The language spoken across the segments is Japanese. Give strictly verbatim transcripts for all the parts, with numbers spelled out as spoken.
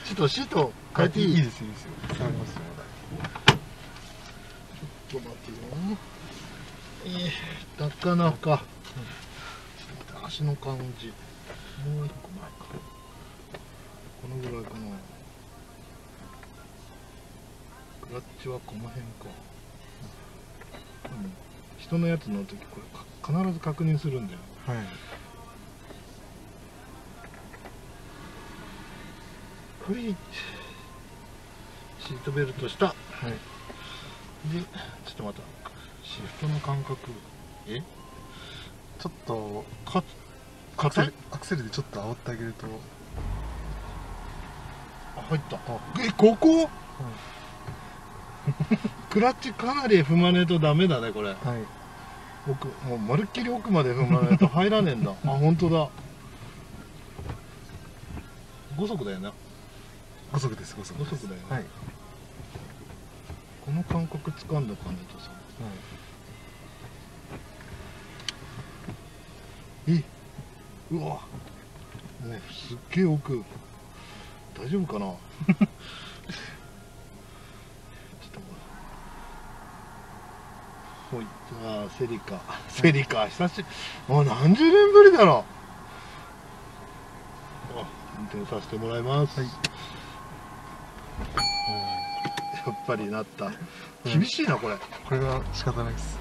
ちょっとシート変えていい？ いいですいいですよ。触りますよ。 ちょっと待ってよ。えー、なかなか、うん、ちょっと待って、足の感じもう一個前か、このぐらいかな。クラッチはこの辺か、うん、人のやつ乗るときこれ必ず確認するんだよ。はい。はい、シートベルトした。はい。で、ちょっとまたシフトの感覚、えちょっとかアクセルアクセルでちょっと煽ってあげると。 あ、入った。え、ここ、うん、クラッチかなり踏まねえとダメだねこれ。はい。奥、もうまるっきり奥まで踏まないと入らねえんだ。あ、本当だ。ご速だよな。 ご速です。ご速です。 ご速だよね。はい。この感覚掴んだかねとさ。はい。え、うわ。もうすっげえ奥。大丈夫かな。ちょっと待って。ほい、じゃあセリカ、セリカ久しぶり。もう何十年ぶりだろう。あ、運転させてもらいます。はい。やっぱりなった。厳しいなこれ。 これは仕方ないです。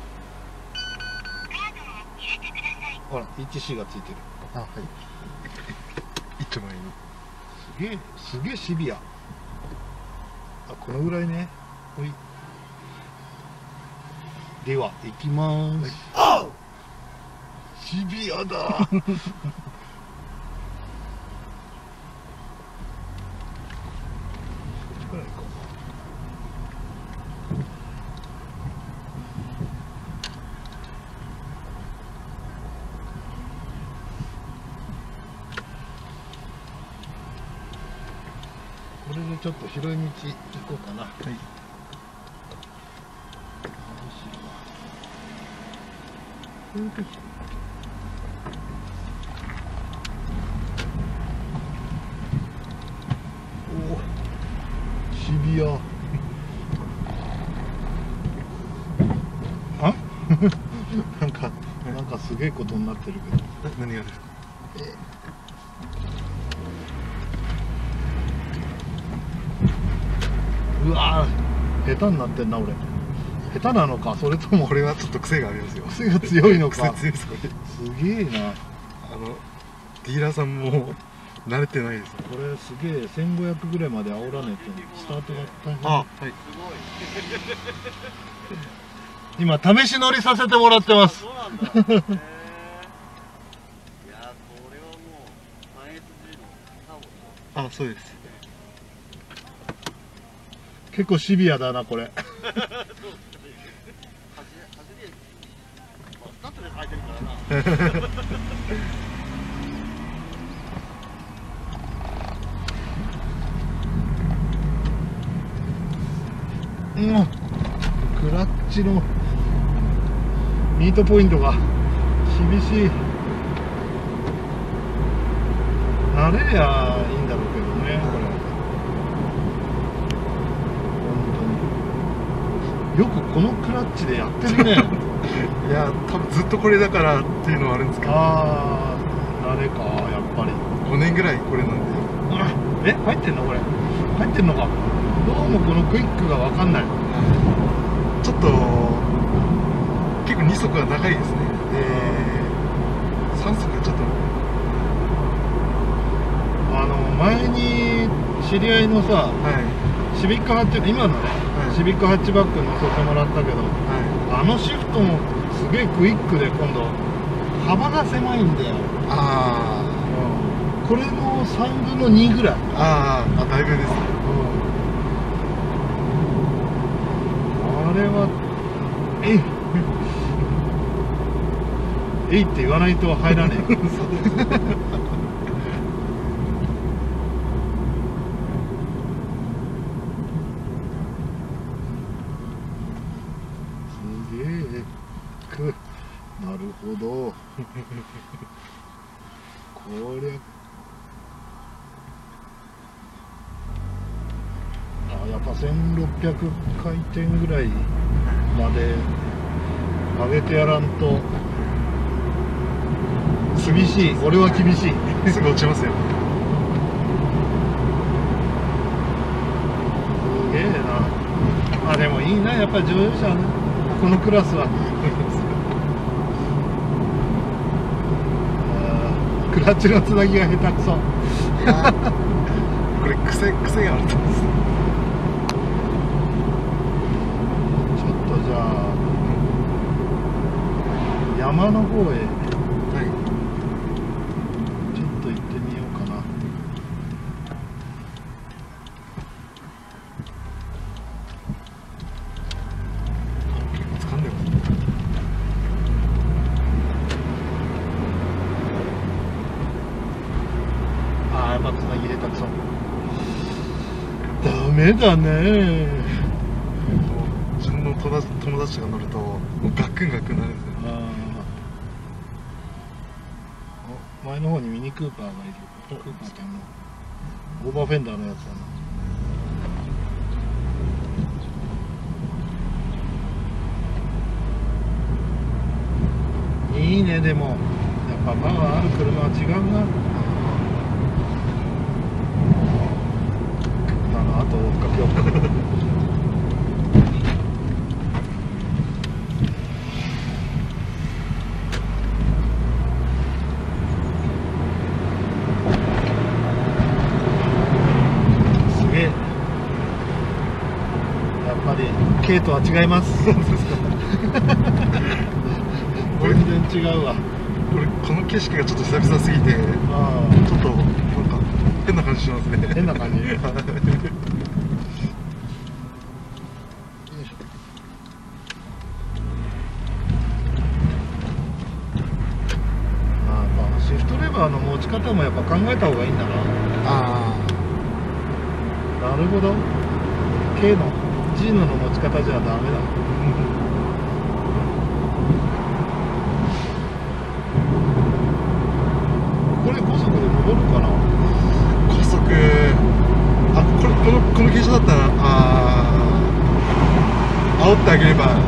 ほら イーティーシー がついてる。 あ、はい。一丁前に。 すげえすげえシビア。あ、このぐらいね。ほい。では行きます。はい、シビアだ。これでちょっと広い道行こうかな。はい。おお、シビア。あ？なんかなんかすげえことになってるけど。 何がですか？ うわー、下手になってんな俺。下手なのか、それとも。 これはちょっと癖がありますよ。 癖が強いのか。 癖強いですこれ。 すげえな。 あのディーラーさんも慣れてないです。 これすげえせんごひゃくぐらいまで煽らねえとスタートが大変。あ、はい。今試し乗りさせてもらってます。そうなんだ。いや、これはもう サンエスジー のターボ。 あ、そうです。 結構シビアだなこれ。うん、クラッチのミートポイントが厳しい。慣れりゃいいんだろうけどねこれ。よくこのクラッチでやってるね。 いや、多分ずっとこれだからっていうのはあるんですけど。 ああ、慣れか、やっぱり。 ごねんぐらいこれなんで。 あ、え、入ってんのこれ。入ってんのか。どうもこのクイックがわかんない。 ちょっと結構に速は長いですね。で、さん速はちょっと。 あの前に知り合いのさ、はい、シビックハッチ、今のね、はい、シビックハッチバック乗せてもらったけど、はい、あのシフトもすげえクイックで今度幅が狭いんだよ。ああ、うん、これのさんぶんのにぐらい。 ああ、だいぶですね。 うん、あれはえいえいって言わないと入らねえ。なるほど。こりゃっぱせんろっぴゃく回転ぐらいまで上げてやらんと厳しい。俺は厳しい。 すぐ落ちますよ。 すげえな。あ、でもいいな、やっぱり乗用車ね、このクラスは。クラッチのつなぎが下手くそ。 これ癖癖があると思うんです。 ちょっとじゃあ山の方へ、 はい、 ちょっと行ってみようかな。 結構掴んでますね。 ああ、やっぱつなぎ下手くそ。ダメだね。 自分の友達友達が乗るともうガックンガックンなるんですよ。 ああ、前の方にミニクーパーがいる。クーパーってあのオーバーフェンダーのやつだな。いいね。でもやっぱパワーある車は違うな。あのあと追っかけようか。軽とは違います。全然違うわ。 これこの景色がちょっと久々すぎて、あちょっとなんか変な感じしますね。 変な感じ。まあまあシフトレバーの持ち方もやっぱ考えた方がいいんだな。 ああ、なるほど。軽のジーノの持ち方じゃダメだ。これ高速で戻るかな。 高速、あ、これこのこの傾斜だったら、ああ煽ってあげれば、いや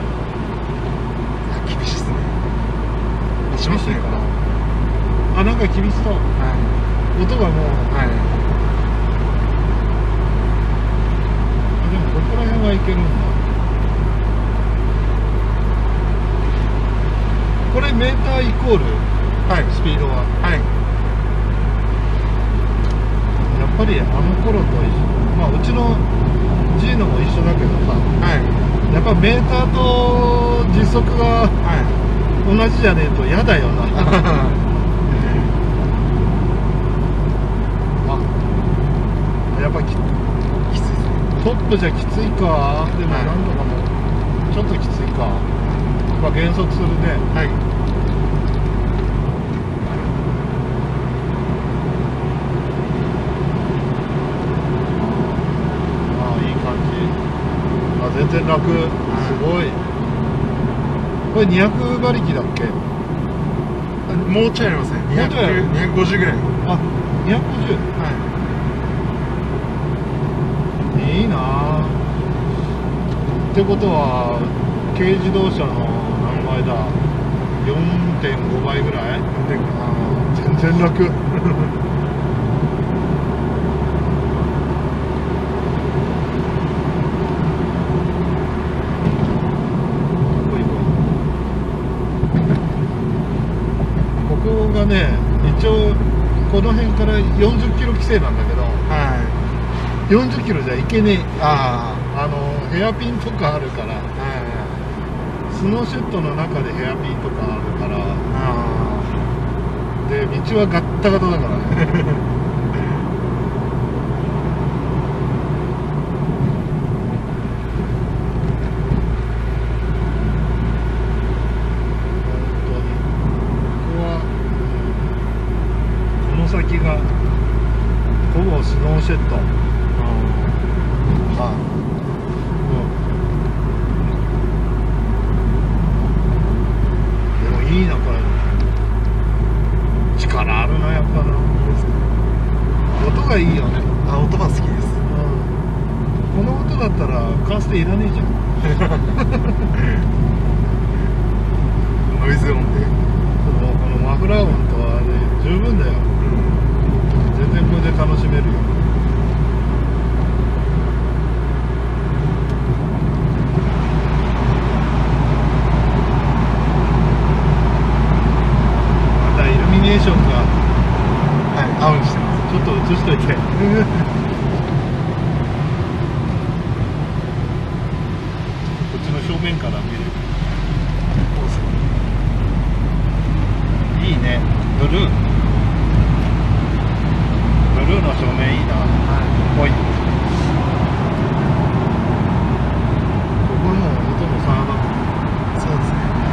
厳しいっすね。しますね。 かな。あ、なんか厳しそう。 はい、 音がもう、 はい、 でもここら辺はいけるんだ。これメーターイコール、 はい、 スピードは、 はい、 やっぱりあの頃と一緒。まあうちのジーノも一緒だけどさ、 はい、 やっぱメーターと時速がはい、 同じじゃねえと嫌だよな。あ、やっぱききついですね。トップじゃきついか。でも何度かもちょっときついか。まあ減速するね。 はい。 ああ、いい感じ。あ、全然楽。すごい。これにひゃく馬力だっけ？ もうちょいありますね。にひゃく、にひゃくごじゅうぐらい。 あ、にひゃくごじゅう。 はい。 いいなぁ。ってことは軽自動車の何倍だ、 よんてんご 倍ぐらい。全然楽。ここがね、一応この辺からよんじゅっキロ規制なんだけど、 はい、 よんじゅっキロじゃいけねえ。 ああのヘアピンとかあるから、 あ、はい、 スノーシュットの中でヘアピンとかあるから、 あで道はガッタガタだからね。本当にここは、この先がほぼスノーシェット。ああ、うん、でもいいなこれ。力あるなやっぱな。音がいいよね。 あ、音が好きです。 うん、このカーステいらねえじゃん。 ノイズ音で。 もうこのマフラー音とあれ十分だよ。全然これで楽しめるよ。またイルミネーションがはい、青にしてます。 ちょっと映しといて。こっちの正面から見る。いいね、ブルー。ブルーの照明いいな。はい。ここはもう音も差だ。 そうですね。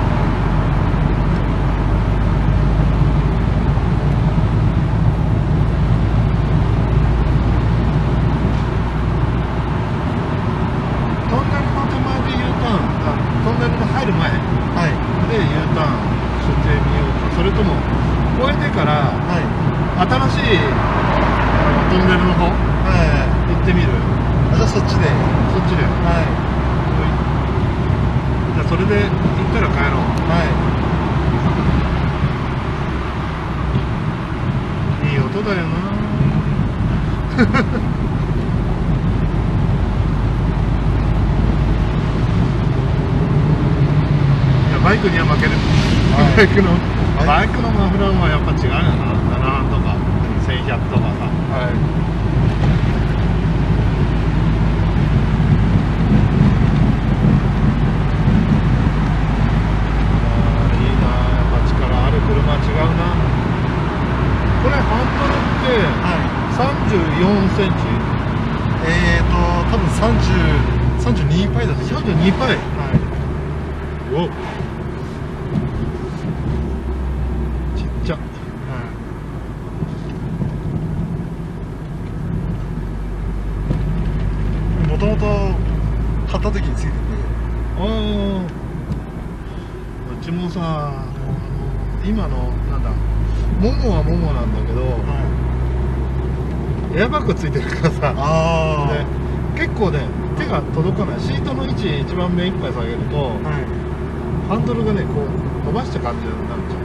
トンネルの手前で U ターン、あ、トンネルの入る前ではい。 U ターンしてみようか。それとも越えてからはい。 新しいあのトンネルの方はい。 行ってみる。 あ、じゃあそっちで。 そっちで。 はい。 じゃあそれで行ったら帰ろう。 はいいい音だよな。いやバイクには負ける。 はい、 バイクの、 はい、 バイクのマフラーはやっぱ違うよな。ななはんとかせんひゃくとかさ。 はい。 これハンドルってさんじゅうよんセンチ、 はい、えーと多分さんじゅう、さんじゅうにパイだとさんじゅうにパイ。はい。おちっちゃ。 もともと買った時についてて、 ああ、うちもさ、今のなんだモモはモモなんだけど、はい、エアバッグついてるからさ、あで結構ね手が届かない。シートの位置一番目いっぱい下げると、はい、ハンドルがねこう伸ばした感じになっちゃう。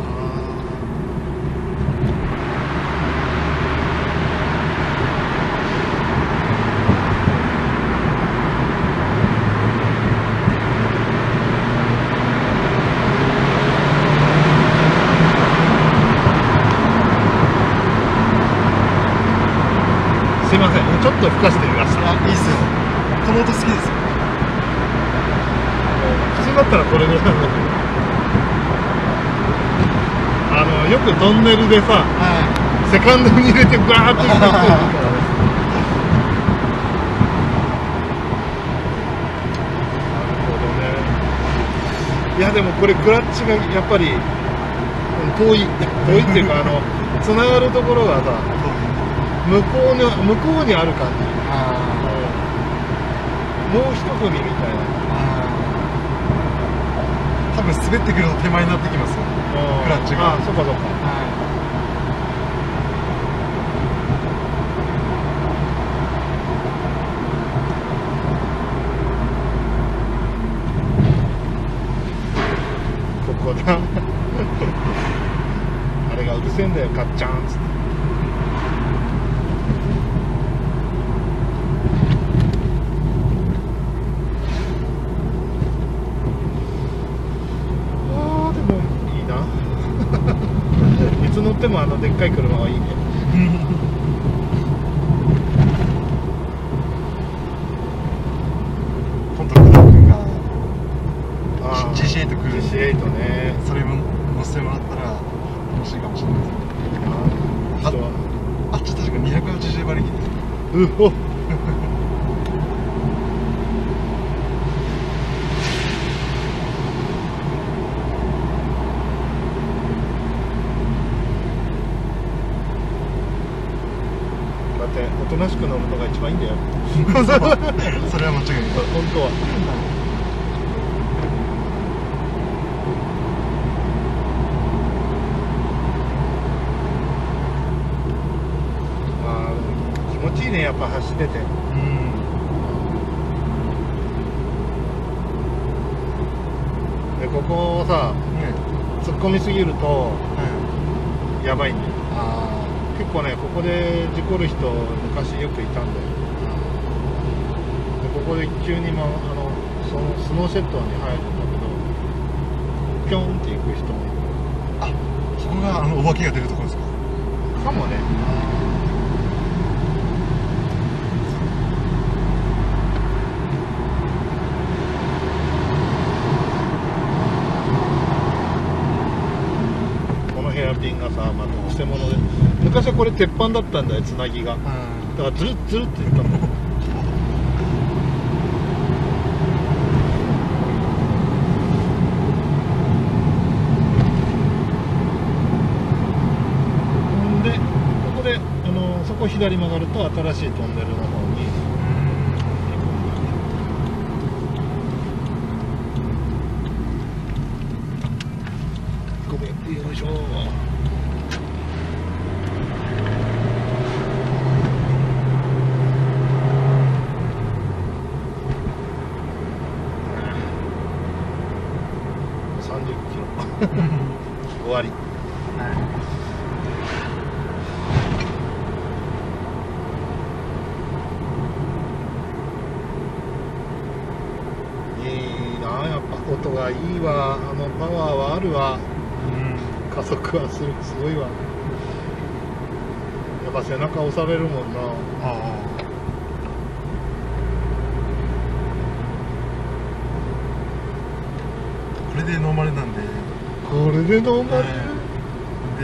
すいません、ちょっと吹かしてみました。 あ、いいっすよ。この音好きですよ。 普通だったらこれぐらいなんだけど、あのよくトンネルでさ、はい、セカンドに入れてガーッと入れてくるからね。なるほどね。いやでもこれクラッチがやっぱり遠い遠いっていうかあのつながるところがさ向こうの向こうにある感じ。あもう一組みたいな。 多分滑ってくると手前になってきますよ、クラッチが。 ああ、そっかそっか。はい、ここだ。あれがうるせえんだよ、カッチャンっつって。いつ乗ってもあのでっかい車はいいね。 今度工藤君が ジーシーエイト 来るんで、 ジーシーエイト ね。 それも乗せてもらったら楽しいかもしれないですね。あ, あっち確かにひゃくはちじゅう馬力で。 うほっ。だっておとなしく乗るのが一番いいんだよ。 そ, それは間違いない。本当は。まあ気持ちいいね、やっぱ走ってて。うん。 ここさ、突っ込みすぎるとやばいんだよ。 あ結構ね、ここで事故る人昔よくいたんだよ。でここで急に、まあ、あのそのスノーシェットに入るんだけど、ピョンって行く人もいる。 あ、そこがあのお化けが出るところですか。 かもね。このヘアピンがさ、まあ、偽物で、昔はこれ鉄板だったんだよ、つなぎが。だからズルッズルッって言ったんだよ。で、ここであのそこ左曲がると新しいトンネルの方に行くんだよ。ごめん、よいしょ。さんじゅっキロ終わり。いいな、やっぱ音がいいわ。あのパワーはあるわ。加速はする、すごいわ。やっぱ背中押されるもんな。 あこれでノーマルなんで、 これでノーマル、 はい、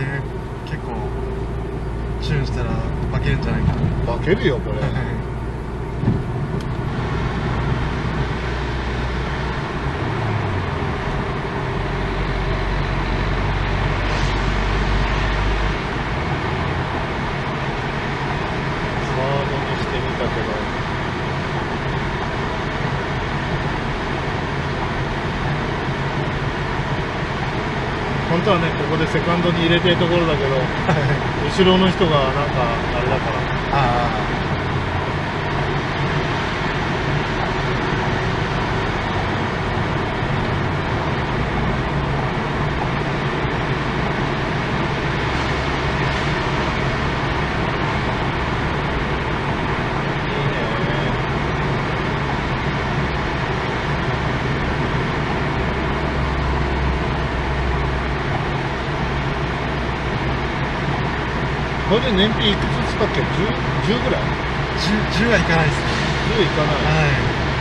で結構チューンしたら負けるんじゃないかな。 負けるよこれ。本当はね、ここでセカンドに入れてるところだけど後ろの人がなんかあれだから。 あこれで燃費いくつしたっけ？ じゅう, じゅうぐらい？ じゅう はいかないですね。 じゅういかない。 はい。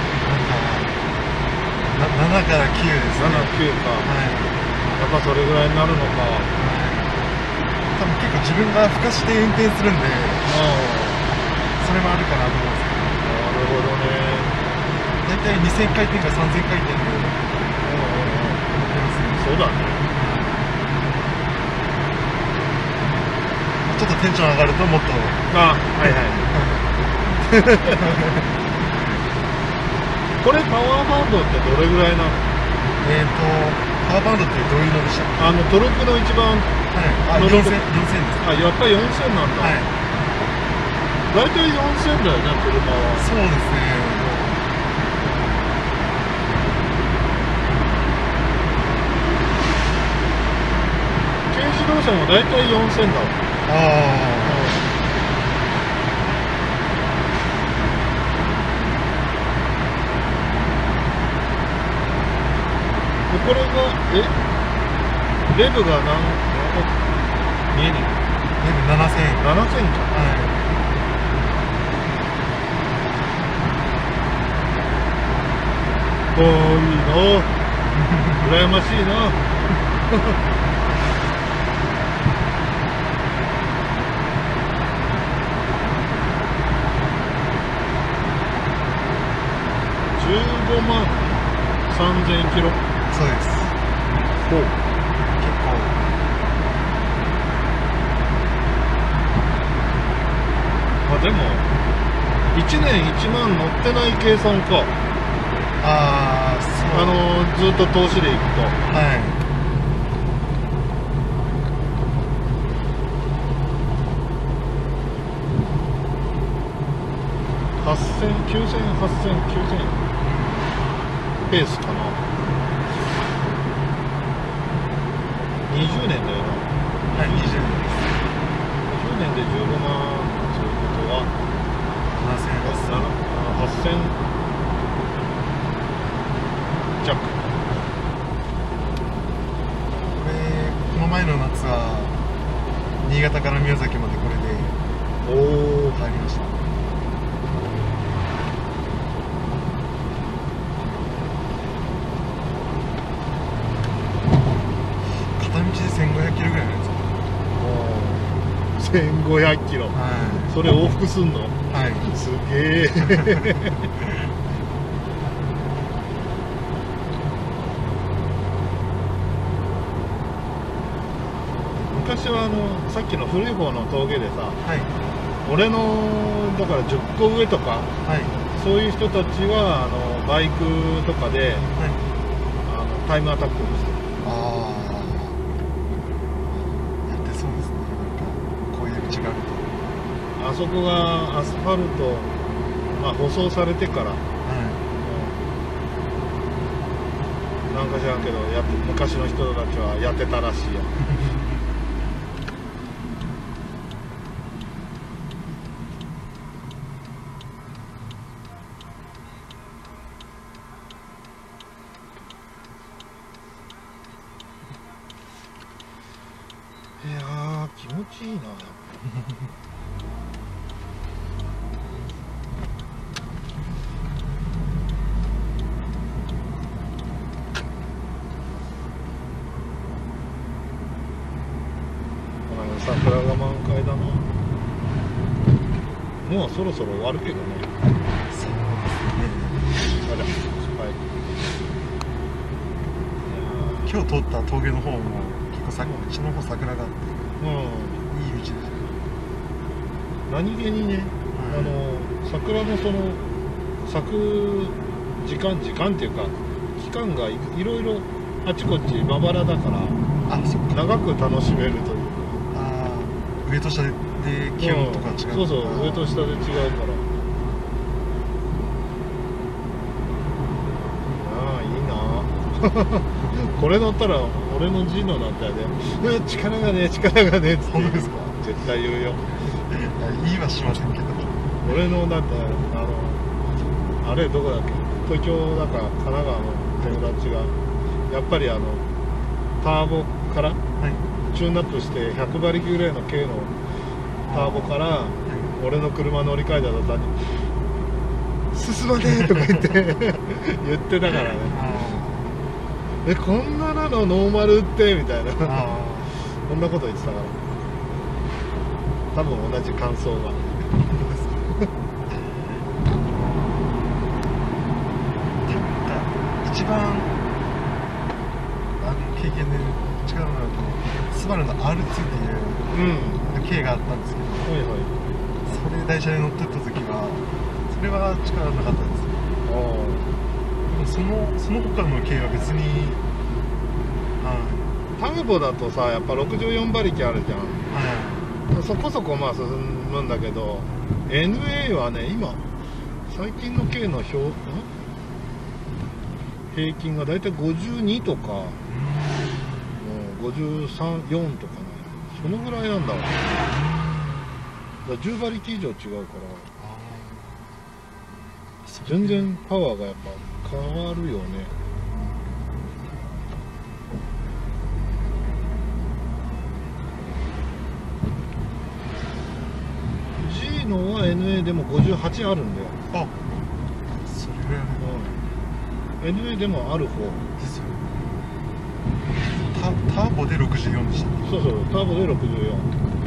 なんかななからきゅうですね。 なな、きゅうか。 はい。 やっぱそれぐらいになるのか。 はい。多分結構自分がふかして運転するんで、それもあるかなと思うんですけど。 なるほどね。 大体にせんかいてんかさんぜんかいてんで運転する。 そうだね。 ちょっとテンション上がるともっと。 あ、はいはいこれパワーバンドってどれぐらいなの？ えっとパワーバンドってどういうのでしたっけ？ あのトルクの一番、 はい、あ、よんせん、よんせんです。 あ、やっぱりよんせんなんだ。 はい。 大体よんせんだよね、車は。 そうですね。 軽自動車も大体よんせんだわ。 ああ。 でこれがえレブが何見えねレブななせん。 えななせんか。 はい。 おー、いいな羨ましいなじゅうごまんさんぜんキロ。 そうです。 ほう。 結構。 あ、でもいちねんいちまん乗ってない計算か。 ああ、そう。 あのずっと投資でいくと。 はい。 はっせん、きゅうせん、はっせん、きゅうせんペースかな。 にじゅうねんだよな。 はい、にじゅうねんです。 にじゅうねんでじゅうごまん、そういうことはななせんえんです。 はっせん弱。 これこの前の夏は新潟から宮崎までこれでおお入りました。片道でせんごひゃくキロぐらいなんですか。 せんごひゃくキロ、 はい、 それ往復すんの？ はい、 すげえ昔はあのさっきの古い方の峠でさ、 はい、 俺のだからじゅっこ上とか、 はい、 そういう人たちはあのバイクとかで、はい、あのタイムアタックをしてる。 ああ、やってそうですね。なんかこういう道があると。 あそこがアスファルト、まあ、舗装されてから、はい、なんか知らんけどやって昔の人たちはやってたらしいよいやー気持ちいいな桜が満開だな。もうそろそろ終わるけどね。 そうですね。 あら、はい。 今日通った峠の方も結構さ、うちの方桜があって、うん、いい道ですよ。 何気にね、はい、あの桜のその咲く時間時間っていうか期間が い, いろいろあちこちまばらだから、あ、そっか、長く楽しめるというか。 上と下で気温とか違う、うん、 そうそう、上と下で違うからああいいなこれ乗ったら俺のジーノなんてあれで力がねえ力がねえっつって言う。絶対言うよ言いはしませんけど、 俺のだってあのあれどこだっけ、東京だか神奈川の友達がやっぱりあのターボから、はい、チューンアップしてひゃくばりきぐらいの軽のターボから俺の車乗り換えた途端に「進まねえ!」とか言って言ってたからねえ、こんななのノーマルってみたいなこんなこと言ってたから多分同じ感想が一番経験で力のあるスバルの アールツー っていう軽があったんですけど、はいはい、それ台車で乗ってった時はそれは力なかったです。あでもそのその他の軽は別に、はい、 ターボだとさやっぱろくじゅうよんばりきあるじゃん、はい、そこそこまあ進むんだけど エヌエー はね今最近の軽の表平均がだいたいごじゅうにとかごじゅうさん、よんとかね、そのぐらいなんだわ。だからじゅうばりき以上違うから全然パワーがやっぱ変わるよね。ジーノは エヌエー でもごじゅうはちあるんだよ。 あ、それぐらい、 うん、エヌエー でもある方ですよ。タ, ターボでろくじゅうよんでした。 そうそう、ターボでろくじゅうよん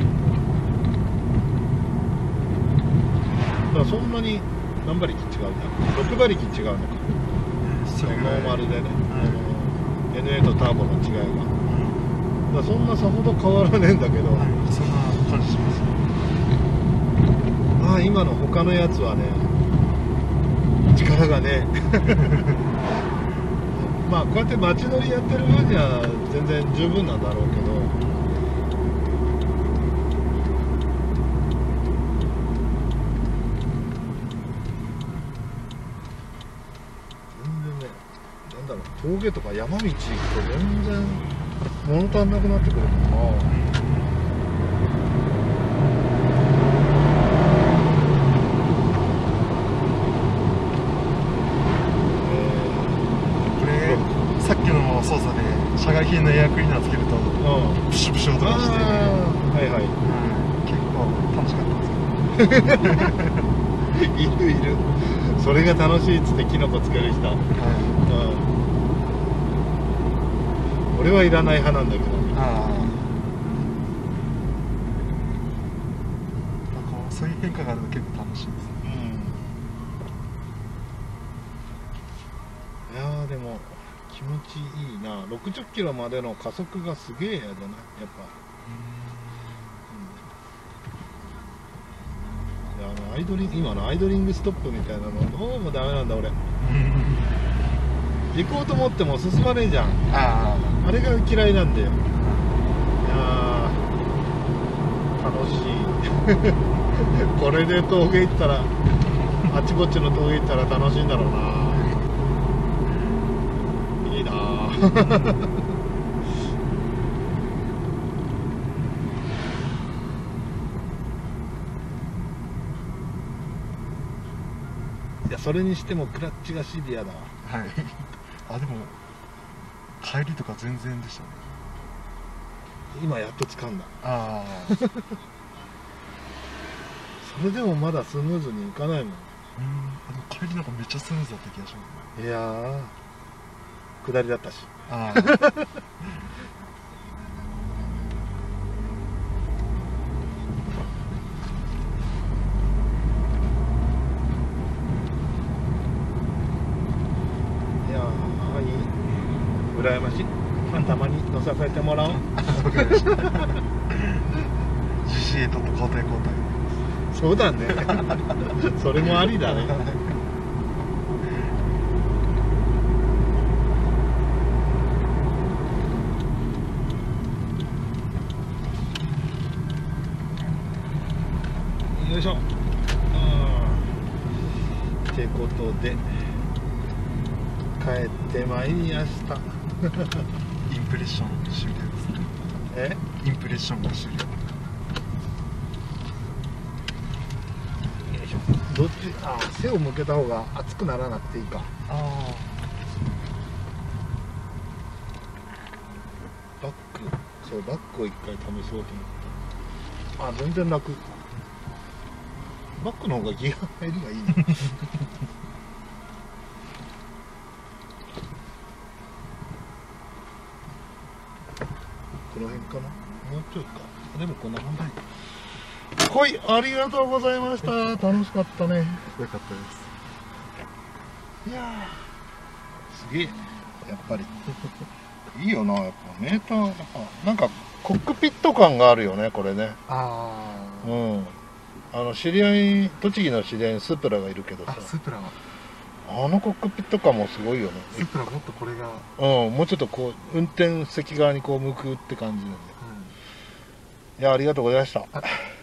だからそんなに何馬力違うね、ろくばりき違うのか、そのノーマルでね、うん、エヌエー とターボの違いが、うん、だからそんなさほど変わらねえんだけど、はい、 そんな感じします。 ああ今の他のやつはね力がねまあこうやって街乗りやってる分には全然十分なんだろうけど、全然ね、なんだろう、峠とか山道行くと全然物足んなくなってくるもんな。 さっきの操作で社外品のエアクリーナーつけるとプシュプシュ音がして、 はいはい、 うん、結構楽しかったんですけどいるいる、それが楽しいっつってキノコつける人、はい、うん、俺はいらない派なんだけど、ああ、 なんかそういう変化があると結構楽しいですね。 うん、いやーでも気持ちいいな。ろくじゅっキロまでの加速がすげえやだな、やっぱ。うん、あのアイドリング、今のアイドリングストップみたいなのどうもダメなんだ俺。行こうと思っても進まねえじゃん。ああれが嫌いなんだよ。いやー楽しいこれで峠行ったらあちこちの峠行ったら楽しいんだろうな。いいないや、それにしてもクラッチがシビアだわ。 はいあ、でも帰りとか全然でしたね。 今やっと掴んだ。ああそれでもまだスムーズにいかないもん。うん、 あの帰りなんかめっちゃスムーズだった気がします。 いやー下りだったし。ああ羨ましい。まあ、たまに乗させてもらおう。 ジーシーエイト と交代交代。 そうだね。それもありだね。よいしょ。ってことで帰ってまいりました。 インプレッション終了ですね。 え？ インプレッションが終了。 よいしょ。どっち？あ、背を向けた方が熱くならなくていいか。ああ。バック、そうバックを一回試そうと思った。あ、全然楽。バックの方がギア入りがいいね。この辺かな、もうちょいか。でもこんなもんだ。はい、ありがとうございました。楽しかったね。 よかったです。 いやーすげえ、やっぱりいいよな。やっぱメーターなんかコックピット感があるよね、これね。ああ、うん、あの知り合い、栃木の知り合いにスープラがいるけどさ、 スープラはあのコックピット感もすごいよね。 スープラもっとこれが、 うん、もうちょっとこう運転席側にこう向くって感じなんで、うん、いや、ありがとうございました。